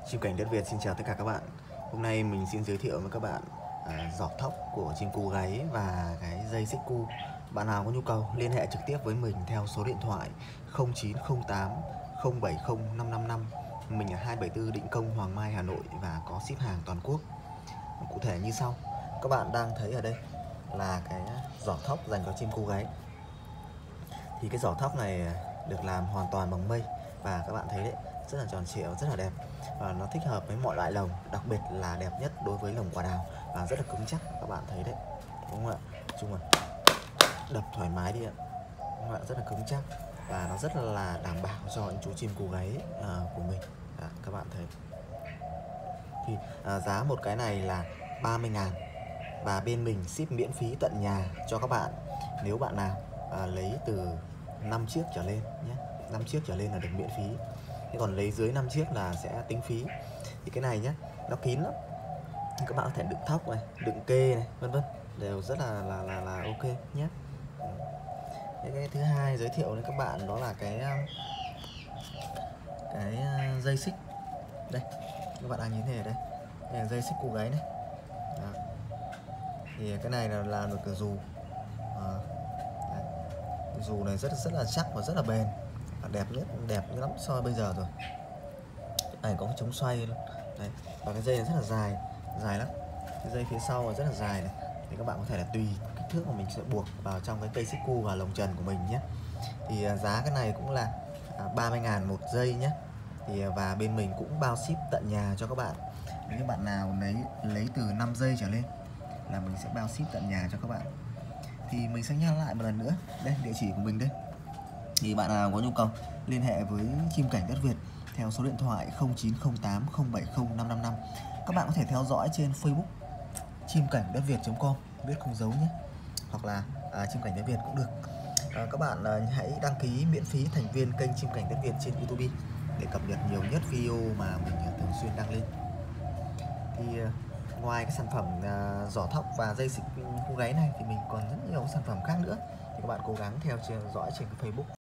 Chim cảnh đất Việt xin chào tất cả các bạn. Hôm nay mình xin giới thiệu với các bạn giỏ thóc của chim cu gáy và cái dây xích cu. Bạn nào có nhu cầu liên hệ trực tiếp với mình theo số điện thoại 0908 070 555. Mình ở 274 Định Công, Hoàng Mai, Hà Nội và có ship hàng toàn quốc. Cụ thể như sau. Các bạn đang thấy ở đây là cái giỏ thóc dành cho chim cu gáy. Thì cái giỏ thóc này được làm hoàn toàn bằng mây và các bạn thấy đấy, rất là tròn trịa, rất là đẹp và nó thích hợp với mọi loại lồng, đặc biệt là đẹp nhất đối với lồng quả đào và rất là cứng chắc. Các bạn thấy đấy, đúng không ạ? Chung là đập thoải mái đi ạ, đúng không ạ? Rất là cứng chắc và nó rất là đảm bảo cho những chú chim cu gáy của mình. Các bạn thấy thì giá một cái này là 30.000 và bên mình ship miễn phí tận nhà cho các bạn nếu bạn nào lấy từ 5 chiếc trở lên nhé. 5 chiếc trở lên là được miễn phí. Thế còn lấy dưới 5 chiếc là sẽ tính phí. Thì cái này nhé, nó kín lắm. Các bạn có thể đựng thóc này, đựng kê này, vân vân, đều rất là ok nhé. Cái thứ hai giới thiệu với các bạn đó là cái dây xích. Đây, các bạn đang nhìn thấy ở đây. Đây là dây xích cu gáy này. Đó. Thì cái này là làm được từ dù. Dù này rất là chắc và rất là bền, đẹp lắm so với bây giờ rồi. Này có chống xoay luôn. Đấy. Và cái dây này rất là dài lắm. Cái dây phía sau là rất là dài này. Thì các bạn có thể là tùy kích thước mà mình sẽ buộc vào trong cái cây xích cu và lồng trần của mình nhé. Thì giá cái này cũng là 30.000 một dây nhé. Thì và bên mình cũng bao ship tận nhà cho các bạn. Nếu bạn nào lấy từ 5 giây trở lên là mình sẽ bao ship tận nhà cho các bạn. Thì mình sẽ nhắc lại một lần nữa, đây địa chỉ của mình đây. Thì bạn nào có nhu cầu liên hệ với Chim Cảnh Đất Việt theo số điện thoại 0908 070 555. Các bạn có thể theo dõi trên Facebook chim cảnh đất việt.com, viết không dấu nhé, hoặc là Chim Cảnh Đất Việt cũng được. Các bạn hãy đăng ký miễn phí thành viên kênh Chim Cảnh Đất Việt trên YouTube để cập nhật nhiều nhất video mà mình thường xuyên đăng lên. Thì ngoài cái sản phẩm giỏ thóc và dây xích cu gáy này thì mình còn rất nhiều sản phẩm khác nữa. Thì các bạn cố gắng theo dõi trên cái Facebook